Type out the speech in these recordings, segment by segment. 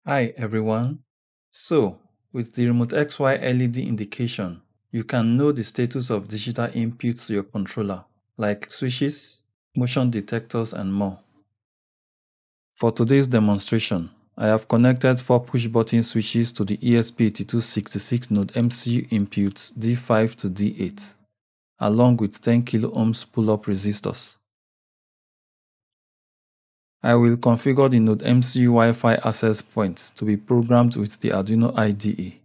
Hi everyone. So, with the RemoteXY LED indication, you can know the status of digital inputs to your controller, like switches, motion detectors, and more. For today's demonstration, I have connected 4 push-button switches to the ESP8266 NodeMCU inputs D5 to D8, along with 10 kΩ pull-up resistors. I will configure the NodeMCU Wi-Fi access point to be programmed with the Arduino IDE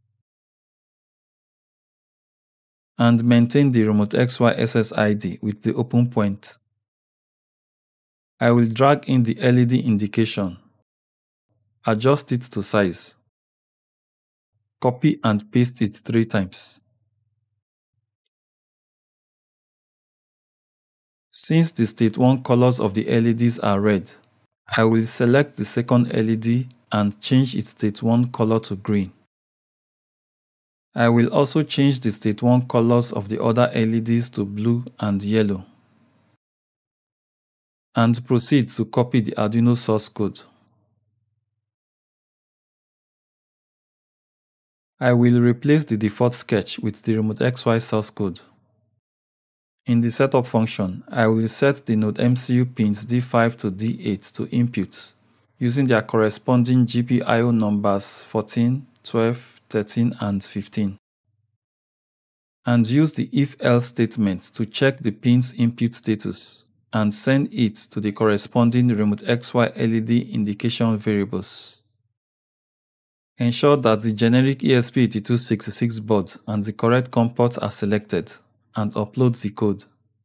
and maintain the RemoteXY SSID with the open point. I will drag in the LED indication, adjust it to size, copy and paste it 3 times. Since the state 1 colors of the LEDs are red, I will select the second LED and change its state 1 color to green. I will also change the state 1 colors of the other LEDs to blue and yellow, and proceed to copy the Arduino source code. I will replace the default sketch with the RemoteXY source code. In the setup function, I will set the NodeMCU pins D5 to D8 to inputs, using their corresponding GPIO numbers 14, 12, 13, and 15. And use the if-else statement to check the pin's input status and send it to the corresponding RemoteXY LED indication variables. Ensure that the generic ESP8266 board and the correct COM ports are selected, and upload the code.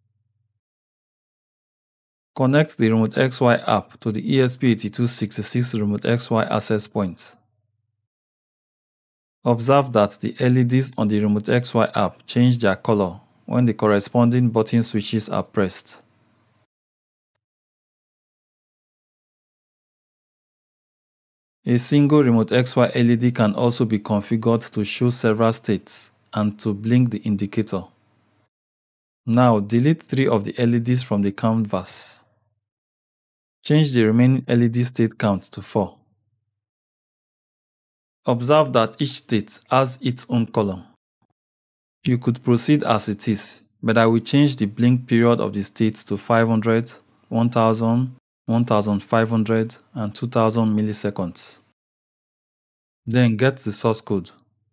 Connect the RemoteXY app to the ESP8266 RemoteXY access point. Observe that the LEDs on the RemoteXY app change their color when the corresponding button switches are pressed. A single RemoteXY LED can also be configured to show several states and to blink the indicator. Now delete 3 of the LEDs from the canvas. Change the remaining LED state count to 4. Observe that each state has its own color. You could proceed as it is, but I will change the blink period of the states to 500, 1000, 1500, and 2000 milliseconds. Then get the source code.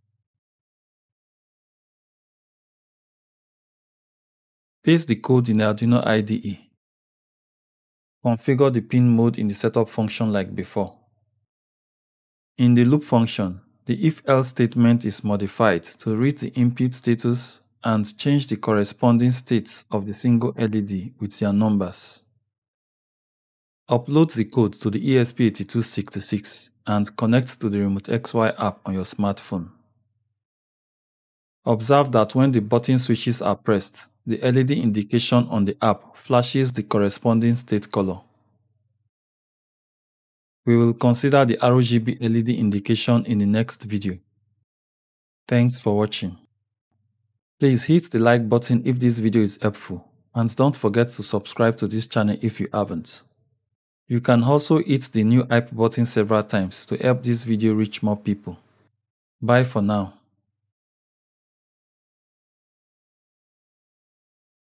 Paste the code in the Arduino IDE. Configure the pin mode in the setup function like before. In the loop function, the if-else statement is modified to read the input status and change the corresponding states of the single LED with their numbers. Upload the code to the ESP8266 and connect to the RemoteXY app on your smartphone. Observe that when the button switches are pressed, the LED indication on the app flashes the corresponding state color. We will consider the RGB LED indication in the next video. Thanks for watching. Please hit the like button if this video is helpful, and don't forget to subscribe to this channel if you haven't. You can also hit the new hype button several times to help this video reach more people. Bye for now.